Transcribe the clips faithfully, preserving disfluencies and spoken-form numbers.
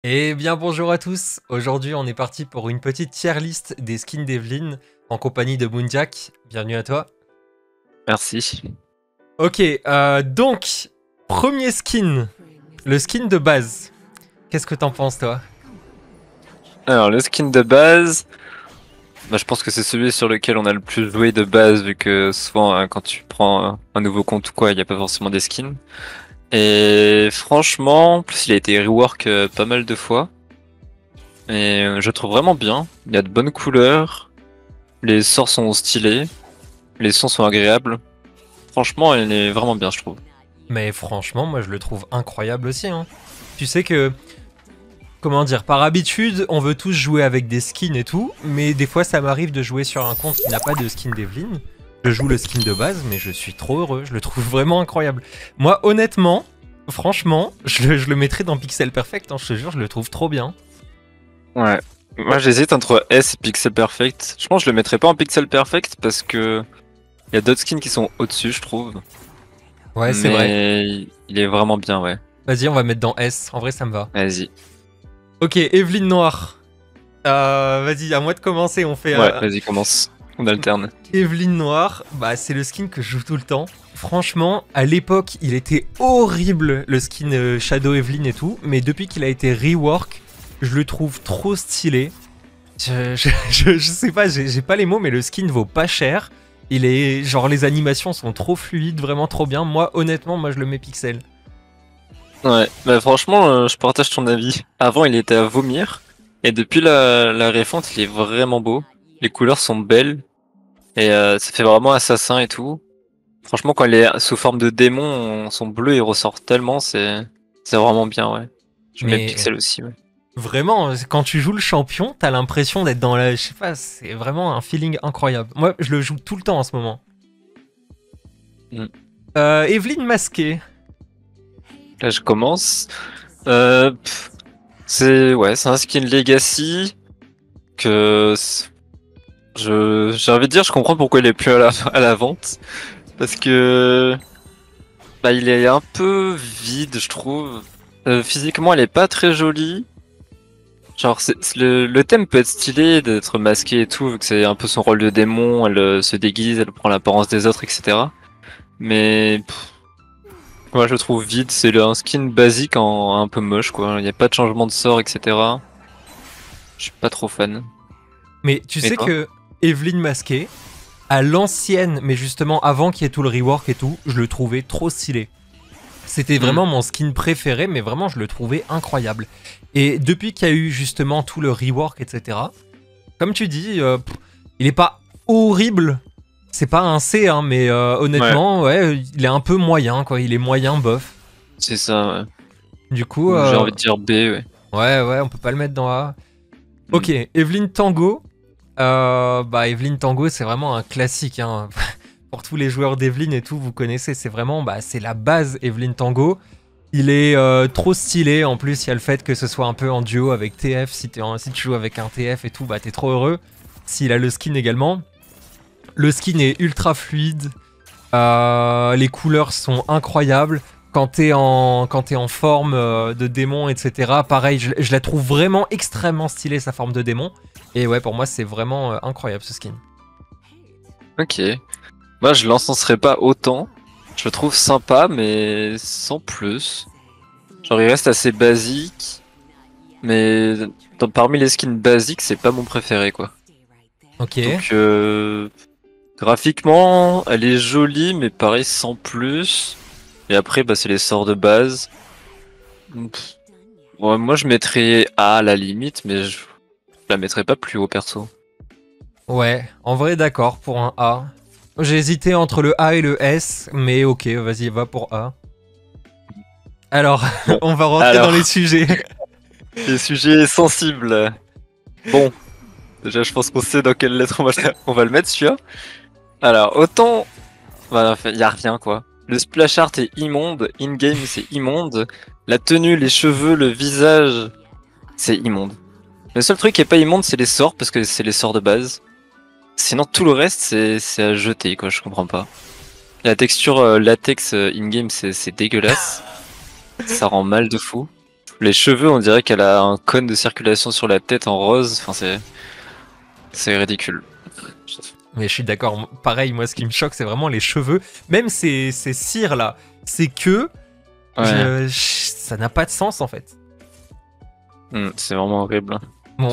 Eh bien bonjour à tous, aujourd'hui on est parti pour une petite tier list des skins d'Evelyne en compagnie de Moonjack, bienvenue à toi. Merci. Ok, euh, donc, premier skin, le skin de base, qu'est-ce que t'en penses toi? Alors le skin de base, bah, je pense que c'est celui sur lequel on a le plus joué de base, vu que souvent hein, quand tu prends un, un nouveau compte ou quoi, il n'y a pas forcément des skins. Et franchement, en plus il a été rework euh, pas mal de fois. Et euh, je le trouve vraiment bien, il y a de bonnes couleurs, les sorts sont stylés, les sons sont agréables. Franchement, il est vraiment bien, je trouve. Mais franchement, moi je le trouve incroyable aussi, hein. Tu sais que, comment dire, par habitude, on veut tous jouer avec des skins et tout, mais des fois ça m'arrive de jouer sur un compte qui n'a pas de skin d'Evelyne. Je joue le skin de base, mais je suis trop heureux, je le trouve vraiment incroyable. Moi, honnêtement, franchement, je le, je le mettrais dans Pixel Perfect, hein, je te jure, je le trouve trop bien. Ouais. Moi j'hésite entre S et Pixel Perfect. Je pense que je le mettrais pas en Pixel Perfect parce que il y a d'autres skins qui sont au-dessus, je trouve. Ouais, c'est vrai. Mais il est vraiment bien, ouais. Vas-y, on va mettre dans S, en vrai ça me va. Vas-y. Ok, Evelyne Noire. Euh, vas-y, à moi de commencer, on fait... Ouais, Euh... vas-y, commence. On alterne. Evelyne Noire, bah c'est le skin que je joue tout le temps. Franchement, à l'époque, il était horrible, le skin euh, Shadow Evelyne et tout, mais depuis qu'il a été rework, je le trouve trop stylé. Je, je, je, je sais pas, j'ai pas les mots, mais le skin vaut pas cher. Il est... Genre, les animations sont trop fluides, vraiment trop bien. Moi, honnêtement, moi je le mets pixel. Ouais, bah franchement, euh, je partage ton avis. Avant, il était à vomir. Et depuis la, la refonte, il est vraiment beau. Les couleurs sont belles. Et euh, ça fait vraiment assassin et tout. Franchement, quand il est sous forme de démon, son bleu, il ressort tellement. C'est c'est vraiment bien, ouais. Je mets le Mais pixel aussi, ouais. vraiment, quand tu joues le champion, t'as l'impression d'être dans la... Je sais pas, c'est vraiment un feeling incroyable. Moi, je le joue tout le temps en ce moment. Mm. Euh, Evelyne Masqué. Là, je commence. Euh, pff, c'est ouais, c'est un skin Legacy que c'est- je j'ai envie de dire, je comprends pourquoi il est plus à la à la vente parce que bah il est un peu vide, je trouve. Euh, physiquement, elle est pas très jolie. Genre, c'est, c'est le, le thème peut être stylé d'être masqué et tout, vu que c'est un peu son rôle de démon. Elle euh, se déguise, elle prend l'apparence des autres, et cetera. Mais pff, moi, je le trouve vide. C'est le- un skin basique en un peu moche, quoi. Il n'y a pas de changement de sort, et cetera. Je suis pas trop fan. Mais tu Et sais toi? que Evelyne Masqué, à l'ancienne, mais justement avant qu'il y ait tout le rework et tout, je le trouvais trop stylé. C'était Hmm. vraiment mon skin préféré, mais vraiment je le trouvais incroyable. Et depuis qu'il y a eu justement tout le rework, et cetera, comme tu dis, euh, pff, il est pas horrible. C'est pas un C, hein, mais euh, Ouais, honnêtement, ouais, il est un peu moyen, quoi. Il est moyen bof. c'est ça, ouais. Du coup, Ou j'ai euh, envie de dire B, ouais. ouais, ouais, on peut pas le mettre dans A. Hmm. Ok, Evelyne Tango. Euh, bah, Evelyne Tango, c'est vraiment un classique, hein. Pour tous les joueurs d'Evelyne et tout, vous connaissez, c'est vraiment, bah, c'est la base Evelyne Tango. Il est euh, trop stylé. En plus, il y a le fait que ce soit un peu en duo avec T F. Si, en, si tu joues avec un T F et tout, bah t'es trop heureux. S'il a le skin également. Le skin est ultra fluide. Euh, les couleurs sont incroyables. Quand t'es en, quand t'es en forme euh, de démon, et cetera. Pareil, je, je la trouve vraiment extrêmement stylée, sa forme de démon. Et ouais, pour moi, c'est vraiment euh, incroyable ce skin. Ok. Moi, je l'encenserais pas autant. Je le trouve sympa, mais sans plus. Genre, il reste assez basique. Mais dans- parmi les skins basiques, c'est pas mon préféré, quoi. Ok. Donc, euh, graphiquement, elle est jolie, mais pareil, sans plus. Et après, bah, c'est les sorts de base. Donc, pff, ouais, moi, je mettrais A à la limite, mais je la mettrais pas plus haut, perso. Ouais, en vrai, d'accord, pour un A. J'ai hésité entre le A et le S, mais ok, vas-y, va pour A. Alors, Bon, on va rentrer dans les alors, sujets. les sujets sensibles. Bon, déjà, je pense qu'on sait dans quelle lettre on va, le- on va le mettre, celui-là. Alors, autant, voilà, y a rien, quoi. Le splash art est immonde, in-game c'est immonde, la tenue, les cheveux, le visage, c'est immonde. Le seul truc qui est pas immonde, c'est les sorts, parce que c'est les sorts de base. Sinon, tout le reste, c'est c'est à jeter, quoi, je comprends pas. La texture euh, latex euh, in-game, c'est c'est dégueulasse. Ça rend mal de fou. Les cheveux, on dirait qu'elle a un cône de circulation sur la tête en rose. Enfin, c'est c'est ridicule. Mais je suis d'accord, pareil, moi ce qui me choque c'est vraiment les cheveux, même ces, ces cires là, c'est que Ouais, je- je- ça n'a pas de sens en fait. Hmm, c'est vraiment horrible. Bon,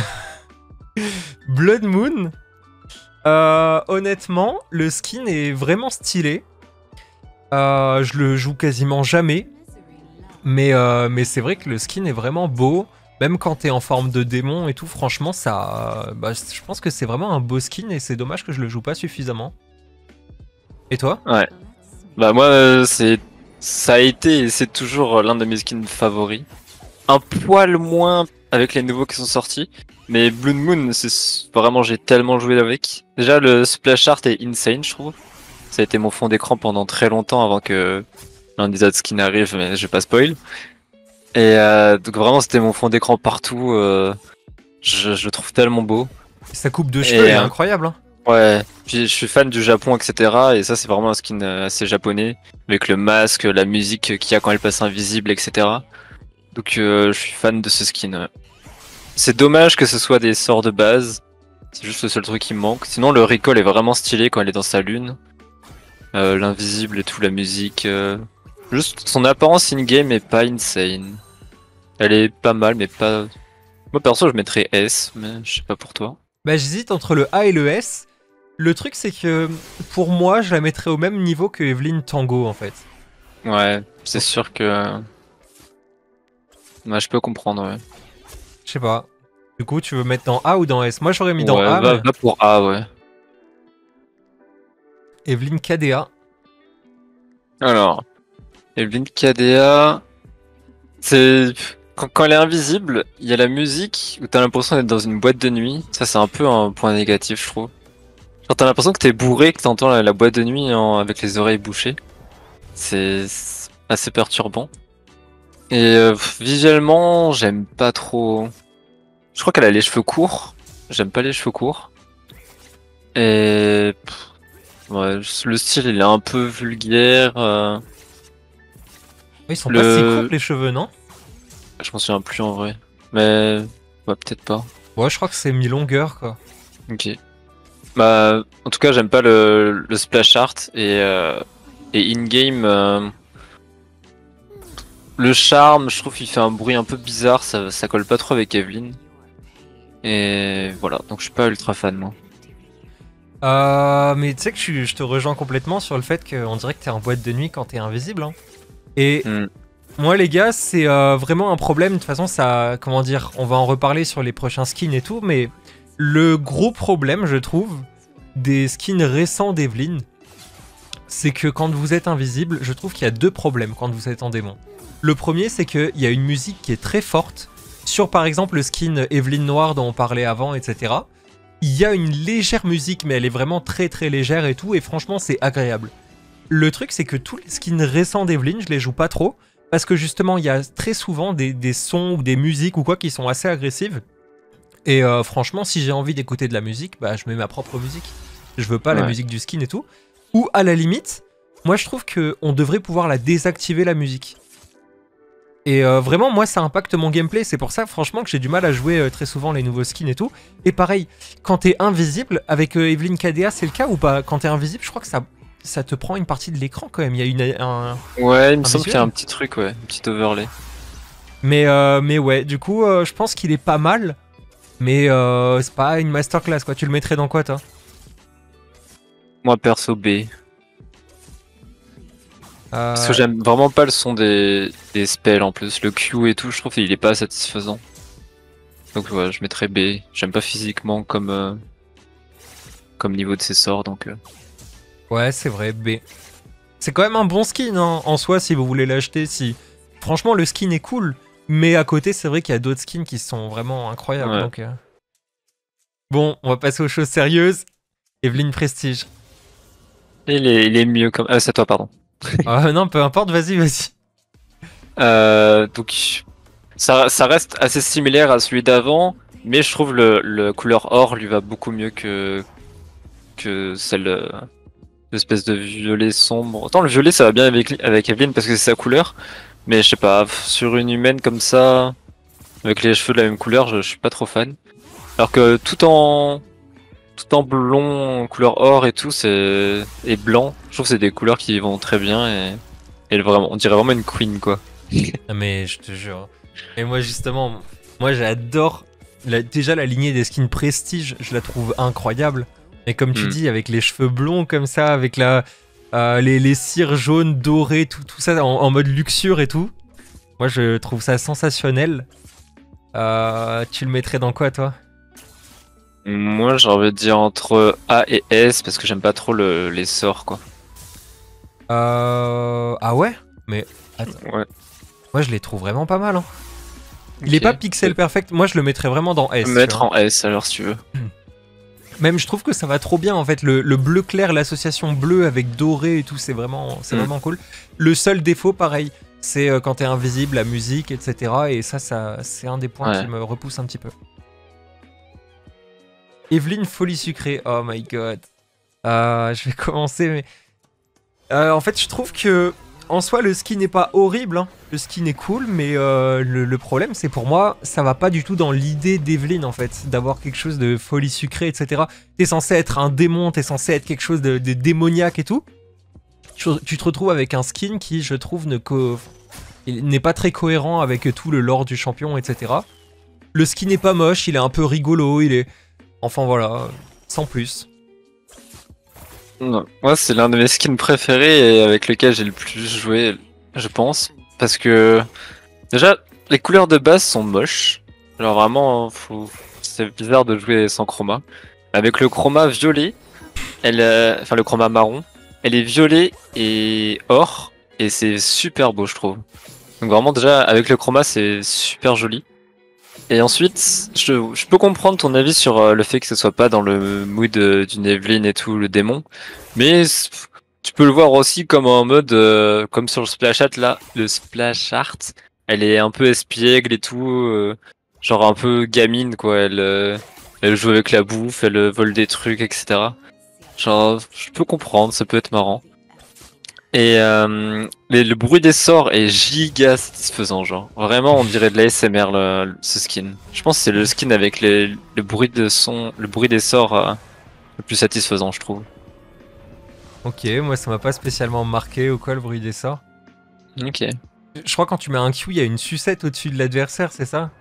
Blood Moon, euh, honnêtement, le skin est vraiment stylé. Euh, je le joue quasiment jamais, mais, euh, mais c'est vrai que le skin est vraiment beau. Même quand t'es en forme de démon et tout, franchement, ça, bah, je pense que c'est vraiment un beau skin et c'est dommage que je le joue pas suffisamment. Et toi? Ouais. Bah moi, euh, c'est ça a été et c'est toujours l'un de mes skins favoris. Un poil moins avec les nouveaux qui sont sortis, mais Blood Moon, c'est vraiment j'ai tellement joué avec. Déjà le splash art est insane, je trouve. Ça a été mon fond d'écran pendant très longtemps avant que l'un des autres skins arrive, mais je vais pas spoil. Et euh, donc vraiment c'était mon fond d'écran partout. euh, je, je le trouve tellement beau. Sa coupe de cheveux Et, est euh, incroyable, hein. Ouais, puis je suis fan du Japon, et cetera. Et ça, c'est vraiment un skin euh, assez japonais, avec le masque, la musique qu'il y a quand elle passe invisible, et cetera. Donc euh, je suis fan de ce skin. Ouais. C'est dommage que ce soit des sorts de base, c'est juste le seul truc qui me manque. Sinon, le recall est vraiment stylé quand elle est dans sa lune. Euh, L'invisible et tout, la musique. euh, Juste son apparence in-game est pas insane. Elle est pas mal, mais pas. Moi perso, je mettrais S, mais je sais pas pour toi. Bah, j'hésite entre le A et le S. Le truc, c'est que pour moi, je la mettrais au même niveau que Evelyn Tango en fait. Ouais, c'est sûr que. Ouais, je peux comprendre, ouais. Je sais pas. Du coup, tu veux mettre dans A ou dans S? Moi, j'aurais mis dans Ouais, A, va, mais va pour A, ouais. Evelyn K D A. Alors, Evelyn K D A, c'est. Quand, quand elle est invisible, il y a la musique où t'as l'impression d'être dans une boîte de nuit. Ça, c'est un peu un point négatif, je trouve. Genre, t'as l'impression que t'es bourré, que t'entends la, la boîte de nuit en- avec les oreilles bouchées. C'est c'est assez perturbant. Et euh, visuellement, j'aime pas trop. Je crois qu'elle a les cheveux courts. J'aime pas les cheveux courts. Et pff, ouais, le style il est un peu vulgaire. euh, Ils sont pas si courts Le, les cheveux, non? je m'en souviens plus en vrai. Mais ouais, peut-être pas. Ouais, je crois que c'est mi-longueur, quoi. Ok. Bah, en tout cas, j'aime pas le, le splash art et euh, et in-game. euh, Le charme, je trouve qu'il fait un bruit un peu bizarre. Ça ça colle pas trop avec Evelyn. Et voilà, donc je suis pas ultra fan moi. Euh, mais tu sais que je, je te rejoins complètement sur le fait qu'on dirait que t'es en boîte de nuit quand t'es invisible, hein. Et Hmm. moi, les gars, c'est euh, vraiment un problème. De toute façon, ça, comment dire, on va en reparler sur les prochains skins et tout, mais le gros problème, je trouve, des skins récents d'Evelyn, c'est que quand vous êtes invisible, je trouve qu'il y a deux problèmes quand vous êtes en démon. Le premier, c'est qu'il y a une musique qui est très forte. Sur par exemple le skin Evelyn Noire dont on parlait avant, et cetera. Il y a une légère musique, mais elle est vraiment très très légère et tout, et franchement c'est agréable. Le truc, c'est que tous les skins récents d'Evelyn, je les joue pas trop, parce que justement il y a très souvent des, des sons ou des musiques ou quoi qui sont assez agressives. Et euh, franchement, si j'ai envie d'écouter de la musique, bah je mets ma propre musique. Je veux pas la Ouais. musique du skin et tout. Ou à la limite, moi je trouve qu'on devrait pouvoir la désactiver la musique. Et euh, vraiment, moi, ça impacte mon gameplay. C'est pour ça, franchement, que j'ai du mal à jouer euh, très souvent les nouveaux skins et tout. Et pareil, quand t'es invisible, avec euh, Evelyn K D A, c'est le cas ou pas? Quand t'es invisible, je crois que ça, ça te prend une partie de l'écran quand même. Il y a une, un... Ouais, il me Un semble qu'il y a visuel. un petit truc, ouais, un petit overlay. Mais, euh, mais ouais, du coup, euh, je pense qu'il est pas mal. Mais euh, c'est pas une masterclass, quoi. Tu le mettrais dans quoi, toi? Moi perso B. Parce que Euh, j'aime vraiment pas le son des, des spells en plus. Le Q et tout, je trouve qu'il est pas satisfaisant. Donc ouais, je mettrais B. J'aime pas physiquement comme, euh, comme niveau de ses sorts, donc... euh, Ouais, c'est vrai, B. C'est quand même un bon skin, hein, en soi, si vous voulez l'acheter. Si... Franchement, le skin est cool. Mais à côté, c'est vrai qu'il y a d'autres skins qui sont vraiment incroyables. Ouais. Donc, euh. Bon, on va passer aux choses sérieuses. Evelyn Prestige. Il est, il est mieux comme... Ah, c'est à toi, pardon. Ah non, peu importe, vas-y, vas-y. Euh, donc, ça, ça reste assez similaire à celui d'avant, mais je trouve le, le couleur or lui va beaucoup mieux que, que celle... euh, l'espèce de violet sombre. Autant le violet ça va bien avec, avec Evelyn parce que c'est sa couleur, Mais je sais pas, sur une humaine comme ça, avec les cheveux de la même couleur, je, je suis pas trop fan. Alors que tout en tout en blond, couleur or et tout, c'est et blanc, je trouve que c'est des couleurs qui vont très bien et, et vraiment, on dirait vraiment une queen quoi. Ah, mais je te jure. Et moi justement, moi j'adore la- déjà la lignée des skins prestige, je la trouve incroyable. Et comme tu Mm. dis, avec les cheveux blonds comme ça, avec la euh, les, les cires jaunes, dorées, tout, tout ça en, en mode luxure et tout. Moi je trouve ça sensationnel. Euh, tu le mettrais dans quoi toi? Moi, j'ai envie de dire entre A et S parce que j'aime pas trop le, les sorts quoi. Euh... Ah ouais? Mais attends, Ouais. moi je les trouve vraiment pas mal. Hein. Il est pas Ok. pixel perfect, moi je le mettrais vraiment dans S. Je peux tu mettre vois. en S alors si tu veux. Même je trouve que ça va trop bien en fait, le, le bleu clair, l'association bleu avec doré et tout, c'est vraiment, c'est Mm. vraiment cool. Le seul défaut, pareil, c'est euh, quand t'es invisible, la musique, et cetera. Et ça, ça c'est un des points Ouais. qui me repousse un petit peu. Evelyne Folie Sucrée, oh my god. Euh, je vais commencer, mais... Euh, en fait, je trouve que, en soi, le skin n'est pas horrible, hein. Le skin est cool, mais euh, le, le problème, c'est pour moi, ça va pas du tout dans l'idée d'Evelyne, en fait, d'avoir quelque chose de folie sucrée, et cetera. T'es censé être un démon, t'es censé être quelque chose de, de démoniaque et tout. Tu, tu te retrouves avec un skin qui, je trouve, ne co- il n'est pas très cohérent avec tout le lore du champion, et cetera. Le skin n'est pas moche, il est un peu rigolo, il est... Enfin voilà, sans plus. Non. Moi, c'est l'un de mes skins préférés et avec lequel j'ai le plus joué, je pense. Parce que, déjà, les couleurs de base sont moches. Genre vraiment, faut... c'est bizarre de jouer sans chroma. Avec le chroma violet, elle, euh, enfin le chroma marron, elle est violet et or. Et c'est super beau, je trouve. Donc vraiment, déjà, avec le chroma, c'est super joli. Et ensuite, je, je peux comprendre ton avis sur euh, le fait que ce soit pas dans le mood euh, d'une Evelyn et tout, le démon. Mais c- tu peux le voir aussi comme en mode, euh, comme sur le splash art là, le splash art, elle est un peu espiègle et tout, euh, genre un peu gamine quoi, elle, euh, elle joue avec la bouffe, elle euh, vole des trucs, et cetera. Genre, je peux comprendre, ça peut être marrant. Et euh, les- le bruit des sorts est giga satisfaisant, genre. Vraiment, on dirait de l'A S M R le, ce skin. Je pense que c'est le skin avec les, le bruit de son, le bruit des sorts euh, le plus satisfaisant, je trouve. Ok, moi ça m'a pas spécialement marqué ou quoi le bruit des sorts. Ok. Je crois que quand tu mets un Q, il y a une sucette au-dessus de l'adversaire, c'est ça?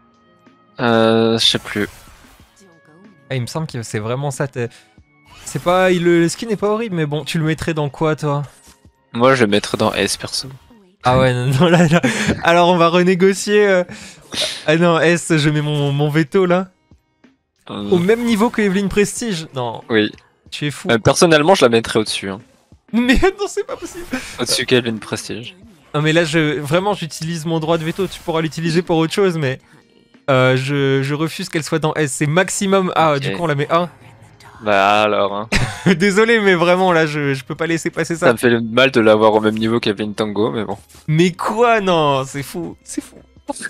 Euh, je sais plus. Ah, il me semble que c'est vraiment ça. t'es- C'est pas, il- le skin n'est pas horrible, mais bon, tu le mettrais dans quoi toi? Moi, je le mettrais dans S perso. Ah ouais, non, non, là, là. Alors on va renégocier. euh. Ah non, S, je mets mon, mon veto là. Euh, Au même niveau que Evelyn Prestige. Non, oui. tu es fou. Euh, personnellement, je la mettrais au-dessus. Hein. Mais non, c'est pas possible. Au-dessus qu'Evelyn Prestige. Non mais là, je vraiment, j'utilise mon droit de veto. Tu pourras l'utiliser pour autre chose, mais euh, je, je refuse qu'elle soit dans S. C'est maximum A. Ok. Du coup, on la met A. Bah alors, hein. Désolé, mais vraiment là, je, je peux pas laisser passer ça. Ça me fait mal de l'avoir au même niveau qu'Evelyn Tango, mais bon. Mais quoi? Non, c'est fou, c'est fou.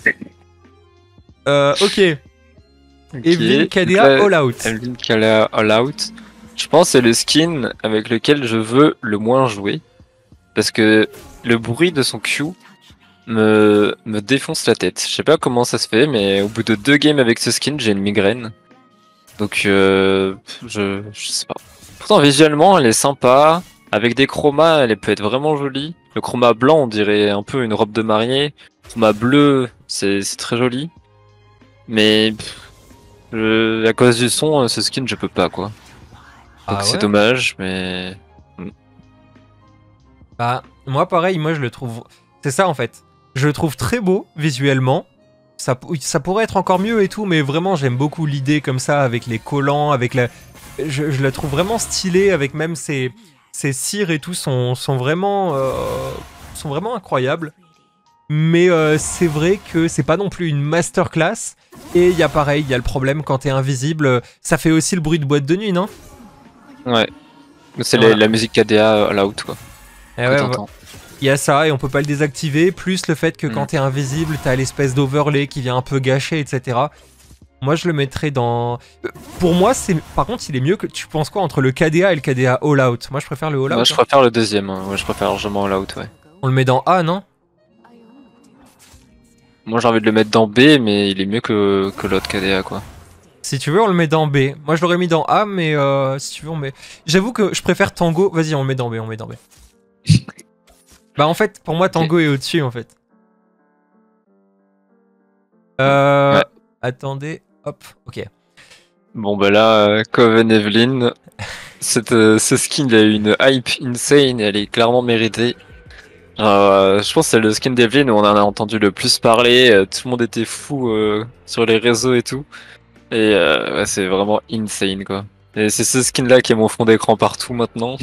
Euh, ok. Evelyn K D A Donc là, All Out. Evelyn K D A All Out. Je pense que c'est le skin avec lequel je veux le moins jouer. Parce que le bruit de son Q me, me défonce la tête. Je sais pas comment ça se fait, mais au bout de deux games avec ce skin, j'ai une migraine. Donc, euh, je, je sais pas. Pourtant, visuellement, elle est sympa. Avec des chromas, elle peut être vraiment jolie. Le chroma blanc, on dirait un peu une robe de mariée. Le chroma bleu, c'est c'est très joli. Mais pff, je- à cause du son, ce skin, je peux pas, quoi. Donc Ah c'est ouais? dommage, mais... Bah, moi pareil, moi je le trouve... C'est ça en fait. Je le trouve très beau visuellement. Ça, oui, ça pourrait être encore mieux et tout, mais vraiment j'aime beaucoup l'idée comme ça, avec les collants, avec la... Je, je la trouve vraiment stylée, avec même ses, ses cires et tout sont, sont, vraiment, euh, sont vraiment incroyables. Mais euh, c'est vrai que c'est pas non plus une masterclass. Et il y a pareil, il y a le problème quand t'es invisible, ça fait aussi le bruit de boîte de nuit, non? Ouais. C'est Voilà. la, la musique K D A All Out, quoi. Eh que ouais, t'entends. il y a ça et on peut pas le désactiver, plus le fait que quand Mm. t'es invisible, t'as l'espèce d'overlay qui vient un peu gâcher, et cetera. Moi, je le mettrais dans... Euh, Pour moi, c'est par contre, il est mieux que... Tu penses quoi entre le K D A et le K D A All Out? Moi, je préfère le All Out. Moi, je hein. préfère le deuxième. Hein. Ouais, je préfère largement All Out, ouais. On le met dans A, non? Moi j'ai envie de le mettre dans B, mais il est mieux que, que l'autre K D A quoi. Si tu veux, on le met dans B. Moi, je l'aurais mis dans A, mais euh, si tu veux, on met. J'avoue que je préfère Tango. Vas-y, on le met dans B, on le met dans B. Bah, en fait, pour moi, Tango okay. est au-dessus, en fait. Euh. Ouais. Attendez, hop, ok. Bon, bah là, euh, Coven Evelyn, cette, euh, ce skin il a eu une hype insane et elle est clairement méritée. Euh, je pense que c'est le skin d'Evelyn où on en a entendu le plus parler. Euh, tout le monde était fou euh, sur les réseaux et tout. Et euh, ouais, c'est vraiment insane quoi. Et c'est ce skin là qui est mon fond d'écran partout maintenant.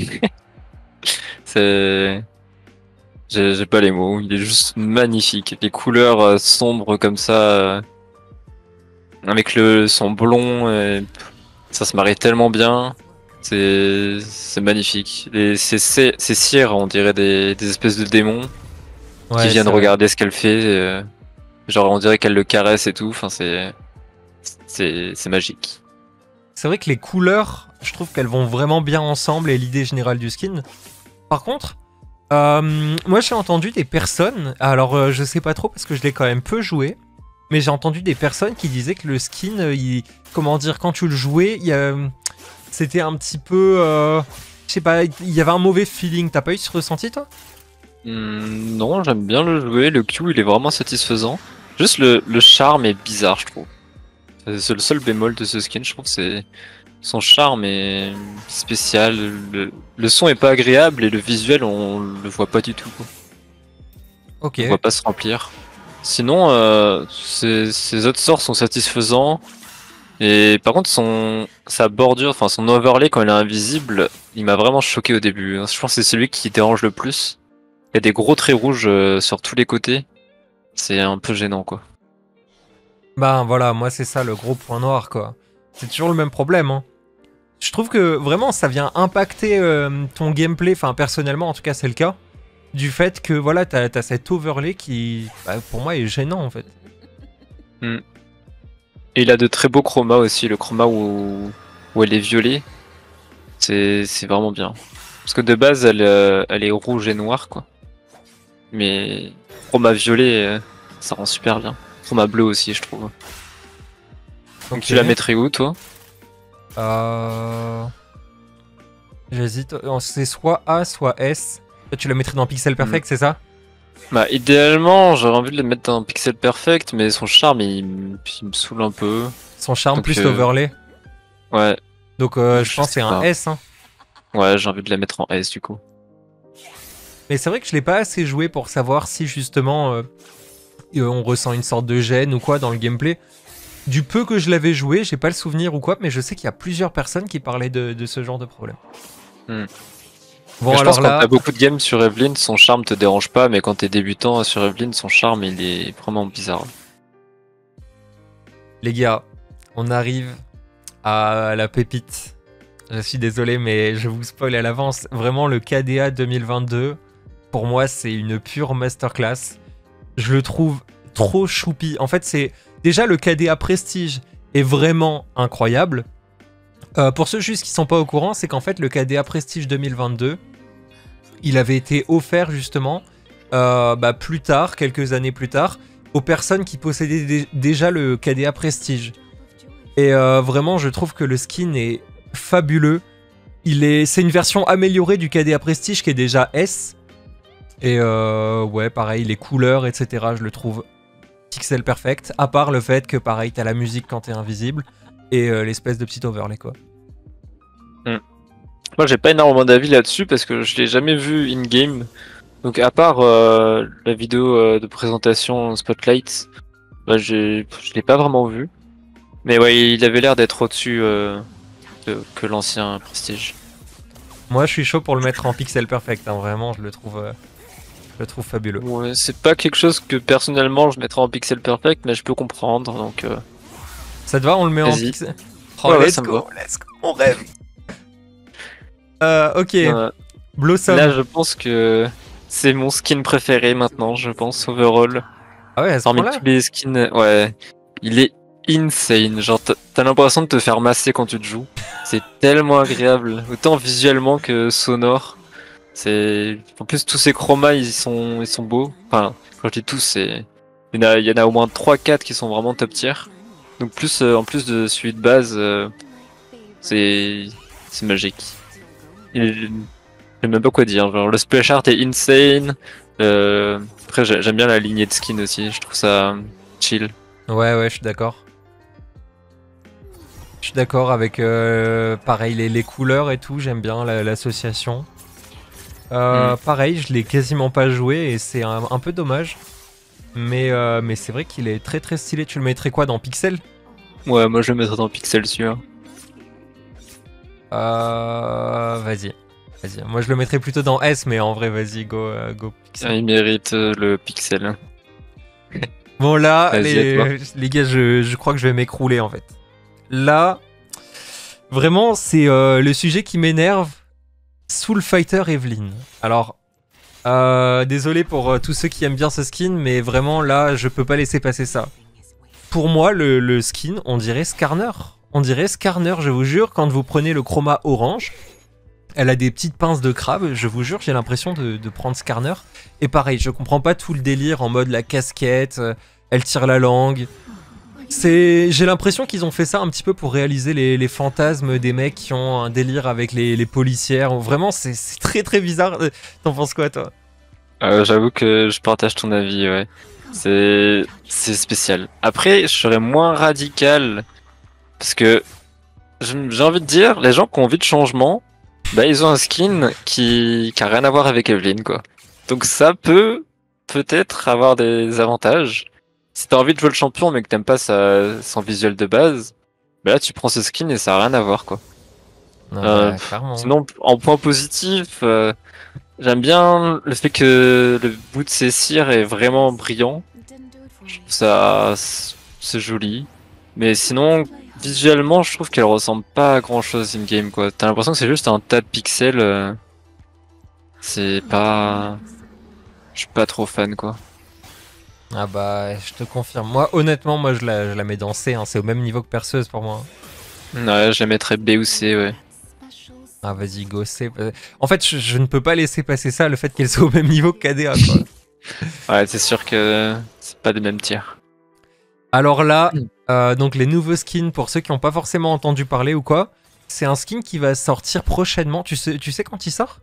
C'est... J'ai pas les mots, il est juste magnifique. Les couleurs euh, sombres comme ça, euh, avec le son blond, et... ça se marie tellement bien. C'est magnifique. Et ces cires, on dirait des, des espèces de démons ouais, qui viennent regarder ce qu'elle fait. Euh... Genre on dirait qu'elle le caresse et tout. Enfin c'est... C'est magique. C'est vrai que les couleurs, je trouve qu'elles vont vraiment bien ensemble et l'idée générale du skin. Par contre, euh, moi j'ai entendu des personnes, alors euh, je sais pas trop parce que je l'ai quand même peu joué, mais j'ai entendu des personnes qui disaient que le skin, euh, il, comment dire, quand tu le jouais, c'était un petit peu, euh, je sais pas, il y avait un mauvais feeling. T'as pas eu ce ressenti toi? mmh, Non, j'aime bien le jouer, le Q il est vraiment satisfaisant. Juste le, le charme est bizarre je trouve. C'est le seul bémol de ce skin, je trouve, c'est son charme est spécial, le, le son est pas agréable et le visuel on le voit pas du tout. Quoi. Ok. On voit pas se remplir. Sinon, euh, ses, ses autres sorts sont satisfaisants. Et par contre, son sa bordure, enfin son overlay quand il est invisible, il m'a vraiment choqué au début. Je pense que c'est celui qui dérange le plus. Il y a des gros traits rouges euh, sur tous les côtés. C'est un peu gênant quoi. Bah voilà, moi c'est ça le gros point noir quoi. C'est toujours le même problème. Hein. Je trouve que vraiment ça vient impacter euh, ton gameplay, enfin personnellement en tout cas c'est le cas, du fait que voilà t'as as cet overlay qui bah, pour moi est gênant en fait. Mm. Et il a de très beaux chromas aussi, le chroma où, où elle est violet, c'est vraiment bien. Parce que de base elle, euh, elle est rouge et noire quoi. Mais chroma violet, euh, ça rend super bien. Chroma bleu aussi je trouve. Donc okay. Tu la mettrais où toi? Euh... J'hésite, c'est soit A soit S. Toi tu la mettrais dans Pixel Perfect, mmh. c'est ça? Bah idéalement j'aurais envie de le mettre dans Pixel Perfect, mais son charme il, il me saoule un peu. Son charme donc, plus euh... l'overlay. Ouais. Donc euh, je, je pense que c'est un S. Hein. Ouais, j'ai envie de la mettre en S du coup. Mais c'est vrai que je l'ai pas assez joué pour savoir si justement euh, on ressent une sorte de gêne ou quoi dans le gameplay. Du peu que je l'avais joué, j'ai pas le souvenir ou quoi, mais je sais qu'il y a plusieurs personnes qui parlaient de, de ce genre de problème. Hmm. Bon, je alors pense là... quand t'as beaucoup de games sur Evelyn, son charme te dérange pas, mais quand t'es débutant sur Evelyn, son charme il est vraiment bizarre. Les gars, on arrive à la pépite. Je suis désolé, mais je vous spoil à l'avance. Vraiment, le K D A deux mille vingt-deux, pour moi, c'est une pure masterclass. Je le trouve trop choupi. En fait, c'est... Déjà, le K D A Prestige est vraiment incroyable. Euh, pour ceux juste qui sont pas au courant, c'est qu'en fait, le K D A Prestige deux mille vingt-deux, il avait été offert justement euh, bah, plus tard, quelques années plus tard, aux personnes qui possédaient dé déjà le K D A Prestige. Et euh, vraiment, je trouve que le skin est fabuleux. Il est, c'est une version améliorée du K D A Prestige qui est déjà S. Et euh, ouais, pareil, les couleurs, et cetera, je le trouve Pixel Perfect, à part le fait que pareil t'as la musique quand t'es invisible et euh, l'espèce de petit overlay quoi. Mm. Moi j'ai pas énormément d'avis là-dessus parce que je l'ai jamais vu in-game, donc à part euh, la vidéo euh, de présentation Spotlight, bah, je l'ai pas vraiment vu, mais ouais il avait l'air d'être au-dessus euh, de, que l'ancien Prestige. Moi je suis chaud pour le mettre en Pixel Perfect, hein, vraiment je le trouve... Euh... Je le trouve fabuleux. Ouais, c'est pas quelque chose que personnellement je mettrais en Pixel Perfect, mais je peux comprendre, donc... Euh... Ça te va, on le met en pixel? Oh, ouais, let's, ouais, go, let's go, on rêve. euh, ok, euh, Blossom. Là, je pense que c'est mon skin préféré maintenant, je pense, overall. Ah ouais, à ce Parmi point-là tous les skins, ouais, il est insane. Genre, t'as l'impression de te faire masser quand tu te joues. C'est tellement agréable, autant visuellement que sonore. C'est en plus tous ces chromas ils sont ils sont beaux. Enfin quand je dis tous c'est Il y en a, il y en a au moins trois quatre qui sont vraiment top tier. Donc plus euh, en plus de celui de base, euh, c'est c'est magique. Il- Je sais même pas quoi dire. Genre le splash art est insane. Euh, Après j'ai- j'aime bien la lignée de skin aussi. Je trouve ça chill. Ouais, ouais, je suis d'accord. Je suis d'accord avec, euh, pareil, les, les couleurs et tout, j'aime bien la- l'association. Euh, Mm. Pareil, je l'ai quasiment pas joué et c'est un, un peu dommage. Mais, euh, mais c'est vrai qu'il est très très stylé. Tu le mettrais quoi dans Pixel? Ouais, moi je le mettrais dans Pixel sûr. Euh, vas-y. Vas-y. Moi je le mettrais plutôt dans S, mais en vrai, vas-y, go, euh, go Pixel. Il mérite euh, le Pixel. Bon, là, Vas-y, à toi. les, les gars, je, je crois que je vais m'écrouler en fait. Là, vraiment, c'est euh, le sujet qui m'énerve. Soul Fighter Evelyn. Alors, euh, désolé pour euh, tous ceux qui aiment bien ce skin, mais vraiment là, je peux pas laisser passer ça. Pour moi, le, le skin, on dirait Skarner. On dirait Skarner, je vous jure, quand vous prenez le chroma orange, elle a des petites pinces de crabe, je vous jure, j'ai l'impression de, de prendre Skarner. Et pareil, je comprends pas tout le délire en mode la casquette, euh, elle tire la langue. C'est, j'ai l'impression qu'ils ont fait ça un petit peu pour réaliser les, les fantasmes des mecs qui ont un délire avec les, les policières. Vraiment, c'est c'est très très bizarre. T'en penses quoi, toi? Euh, j'avoue que je partage ton avis, ouais. C'est c'est spécial. Après, je serais moins radical parce que je- j'ai envie de dire, les gens qui ont envie de changement, bah ils ont un skin qui qui a rien à voir avec Evelyn, quoi. Donc ça peut peut-être avoir des avantages. Si t'as envie de jouer le champion mais que t'aimes pas sa, son visuel de base, bah là tu prends ce skin et ça a rien à voir, quoi. Non, Euh, bah, pff, clairement. Sinon, en point positif, euh, j'aime bien le fait que le bout de ses cires est vraiment brillant. Je trouve ça, c'est joli. Mais sinon, visuellement, je trouve qu'elle ressemble pas à grand chose in-game, quoi. T'as l'impression que c'est juste un tas de pixels. euh, C'est pas. Je suis pas trop fan, quoi. Ah bah, je te confirme. Moi, honnêtement, moi, je la, je la mets dans C. Hein. C'est au même niveau que perceuse pour moi. Ouais, je la mettrais B ou C, ouais. Ah, vas-y, go C. En fait, je, je ne peux pas laisser passer ça, le fait qu'elle soit au même niveau que K D A, quoi. Ouais, c'est sûr que c'est pas des mêmes tiers. Alors là, euh, donc les nouveaux skins, pour ceux qui n'ont pas forcément entendu parler ou quoi, c'est un skin qui va sortir prochainement. Tu sais, tu sais quand il sort?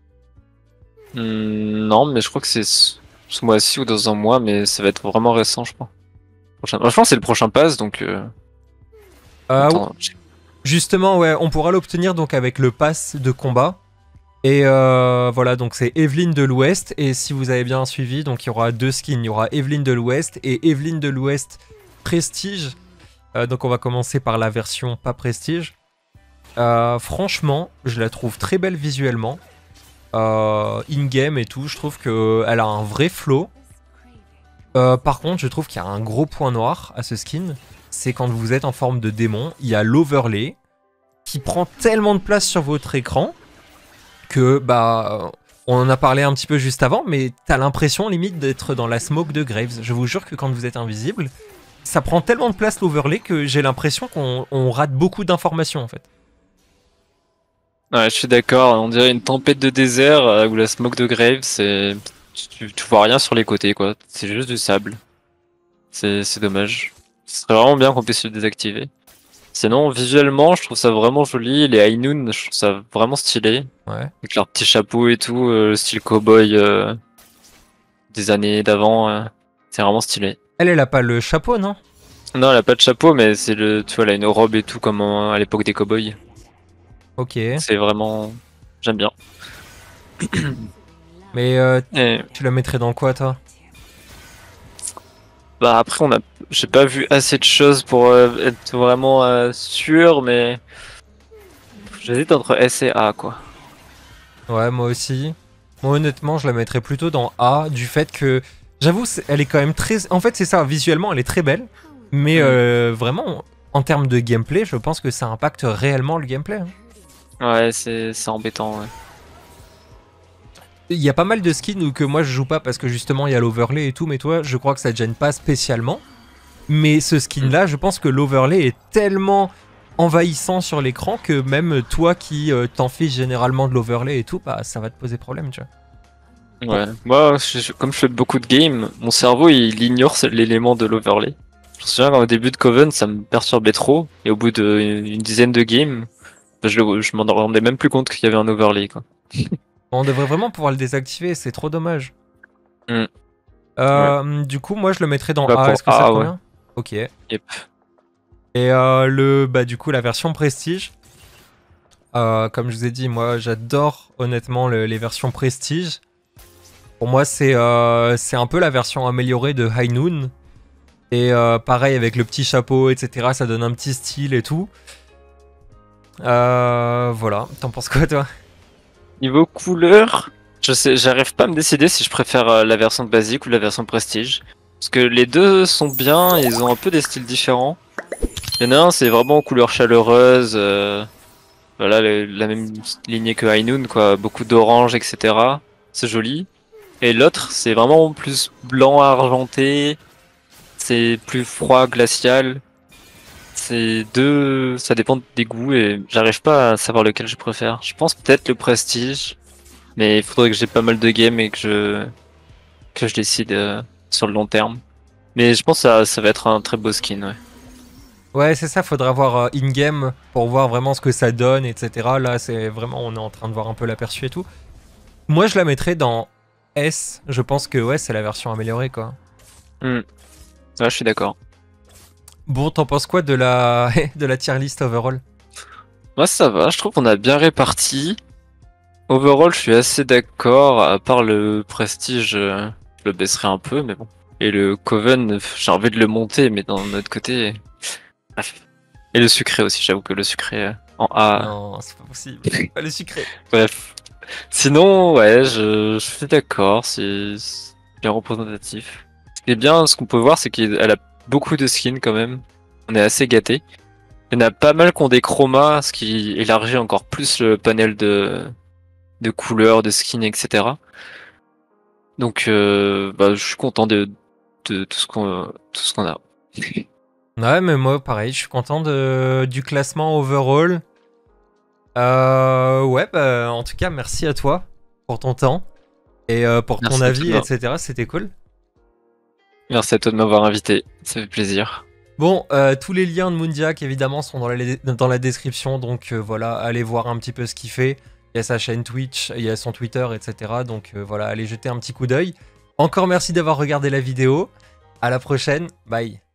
Hmm, non, mais je crois que c'est ce ce mois-ci ou dans un mois, mais ça va être vraiment récent, je crois. Prochain... Je pense que c'est le prochain pass, donc. Euh... Euh, Attends, j'ai- Justement, ouais, on pourra l'obtenir donc avec le pass de combat. Et euh, voilà, donc c'est Evelyn de l'Ouest. Et si vous avez bien suivi, donc il y aura deux skins. Il y aura Evelyn de l'Ouest et Evelyn de l'Ouest Prestige. Euh, donc on va commencer par la version pas Prestige. Euh, franchement, je la trouve très belle visuellement. Euh, in-game et tout, je trouve qu'elle a un vrai flow. Euh, par contre, je trouve qu'il y a un gros point noir à ce skin. C'est quand vous êtes en forme de démon, il y a l'overlay qui prend tellement de place sur votre écran que, bah, on en a parlé un petit peu juste avant, mais t'as l'impression limite d'être dans la smoke de Graves. Je vous jure que quand vous êtes invisible, ça prend tellement de place l'overlay que j'ai l'impression qu'on on rate beaucoup d'informations en fait. Ouais, je suis d'accord. On dirait une tempête de désert euh, où la smoke de Grave, c'est. Tu, tu vois rien sur les côtés, quoi. C'est juste du sable. C'est c'est dommage. Ce serait vraiment bien qu'on puisse le désactiver. Sinon, visuellement, je trouve ça vraiment joli. Les High Noon, je trouve ça vraiment stylé. Ouais. Avec leurs petits chapeaux et tout, euh, style cowboy euh, des années d'avant. euh, C'est vraiment stylé. Elle, elle a pas le chapeau, non? Non, elle a pas de chapeau, mais c'est le, tu vois, elle a une robe et tout, comme en- à l'époque des cowboys. Ok. C'est vraiment. J'aime bien. Mais euh, Et, tu la mettrais dans quoi, toi? bah après, on a, j'ai pas vu assez de choses pour euh, être vraiment euh, sûr, mais j'hésite entre S et A, quoi. Ouais, moi aussi. Moi, honnêtement, je la mettrais plutôt dans A, du fait que, j'avoue, c'est- elle est quand même très... En fait, c'est ça, visuellement, elle est très belle, mais Mm. euh, vraiment, en termes de gameplay, je pense que ça impacte réellement le gameplay. Hein. Ouais, c'est c'est embêtant, ouais. Il y a pas mal de skins où que moi je joue pas parce que justement il y a l'overlay et tout, mais toi, je crois que ça te gêne pas spécialement. Mais ce skin-là, je pense que l'overlay est tellement envahissant sur l'écran que même toi qui euh, t'en fiches généralement de l'overlay et tout, bah ça va te poser problème, tu vois. Ouais, moi, je- je- comme je fais beaucoup de games, mon cerveau il ignore ce- l'élément de l'overlay. Je me souviens qu'au début de Coven, ça me perturbait trop, et au bout d'une dizaine de games, bah, je, le- je m'en rendais même plus compte qu'il y avait un overlay, quoi. On devrait vraiment pouvoir le désactiver, c'est trop dommage. Hmm, ouais. Euh, du coup, moi je le mettrais dans Bah A, pour est-ce que ça te A, ouais. convient? Ok. Et Yep. euh, le, bah, du coup, la version Prestige. Euh, comme je vous ai dit, moi j'adore honnêtement le- les versions Prestige. Pour moi, c'est euh, c'est un peu la version améliorée de High Noon. Et euh, pareil, avec le petit chapeau, et cetera, ça donne un petit style et tout. Euh, voilà, t'en penses quoi toi? Niveau couleur, je sais, j'arrive pas à me décider si je préfère euh, la version basique ou la version prestige. Parce que les deux sont bien, ils ont un peu des styles différents. Il y en a un, c'est vraiment en couleur chaleureuse, euh, voilà, le- la même lignée que High Noon, quoi, beaucoup d'orange, et cetera. C'est joli. Et l'autre, c'est vraiment plus blanc argenté, c'est plus froid glacial. C'est deux, ça dépend des goûts et j'arrive pas à savoir lequel je préfère. Je pense peut-être le prestige. Mais il faudrait que j'ai pas mal de games et que je, que je décide euh, sur le long terme. Mais je pense que ça, ça va être un très beau skin, ouais. Ouais, c'est ça, faudra voir euh, in-game pour voir vraiment ce que ça donne, et cetera. Là, c'est vraiment, on est en train de voir un peu l'aperçu et tout. Moi, je la mettrais dans S. Je pense que ouais, c'est la version améliorée, quoi. Hmm. Ouais, je suis d'accord. Bon, t'en penses quoi de la, de la tier list overall? Moi, ça va, je trouve qu'on a bien réparti. Overall, je suis assez d'accord, à part le prestige, euh, je le baisserai un peu, mais bon. Et le Coven, j'ai envie de le monter, mais d'un autre côté. Bref. Et le sucré aussi, j'avoue que le sucré euh, en A. Non, c'est pas possible. Pas le sucré. Bref. Sinon, ouais, je, je suis d'accord, c'est c'est bien représentatif. Ce qui est bien, ce qu'on peut voir, c'est qu'elle a beaucoup de skins quand même. On est assez gâté. Il y en a pas mal qui ont des chromas, ce qui élargit encore plus le panel de, de couleurs, de skins, et cetera. Donc, euh, bah, je suis content de, de tout ce qu'on tout ce qu'on a. Ouais, mais moi, pareil, je suis content de, du classement overall. Euh, ouais, bah, en tout cas, merci à toi pour ton temps et euh, pour ton Merci à toi avis, de m'a- et cetera. C'était cool. Merci à toi de m'avoir invité, ça fait plaisir. Bon, euh, tous les liens de Moondiak, évidemment, sont dans la, dans la description. Donc euh, voilà, allez voir un petit peu ce qu'il fait. Il y a sa chaîne Twitch, il y a son Twitter, et cetera. Donc euh, voilà, allez jeter un petit coup d'œil. Encore merci d'avoir regardé la vidéo. À la prochaine. Bye.